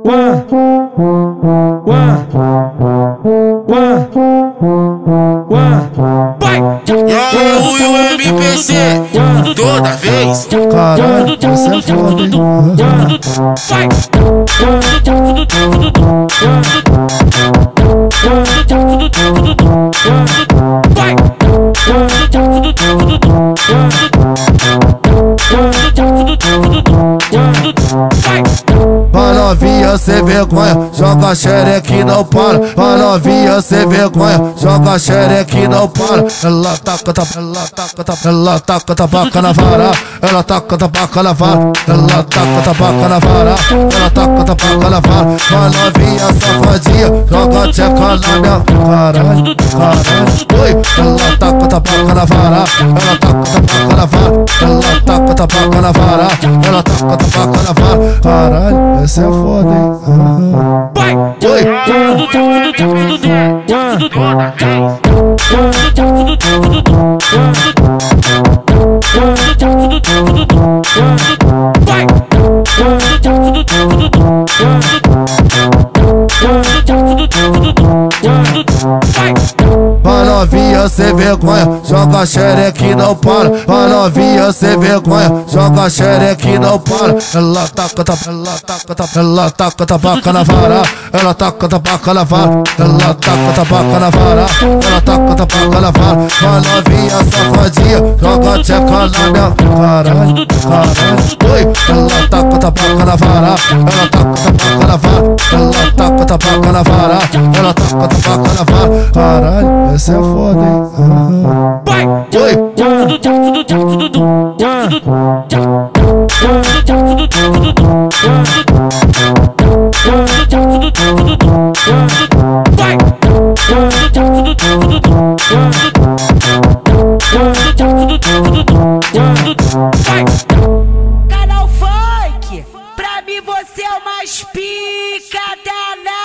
E o MPC toda vez. Caralho, você é foda, hein? Vai novinha sem vergonha, joga xereca e não para. Vai novinha sem vergonha, joga xereca e não para. Ela taca tabaca na vara, ela taca tabaca na vara, ela taca tabaca na vara, ela taca tabaca na vara. Vai novinha safadinha, joga tcheca na minha caralho, caralho. Oi, ela taca tabaca na vara, ela taca tabaca na vara, ela taca tabaca na vara, ela taca tabaca na vara. Caralho, essa é foda, hein? Oi. Vai novinha sem vergonha, joga xereca e não para. Vai novinha sem vergonha, joga xereca e não para. Ela taca tabaca na vara, ela taca tabaca na vara, ela taca tabaca na vara, ela taca tabaca na vara. Vai novinha safadinha, joga tcheca na minha caralho, caralho. Oi, ela taca tabaca na vara, ela taca tabaca na vara, ela taca tabaca na vara, ela taca tabaca na vara. Caralho, essa é foda, hein? Oi. Canal Funk, pra mim você é o mais pica danado.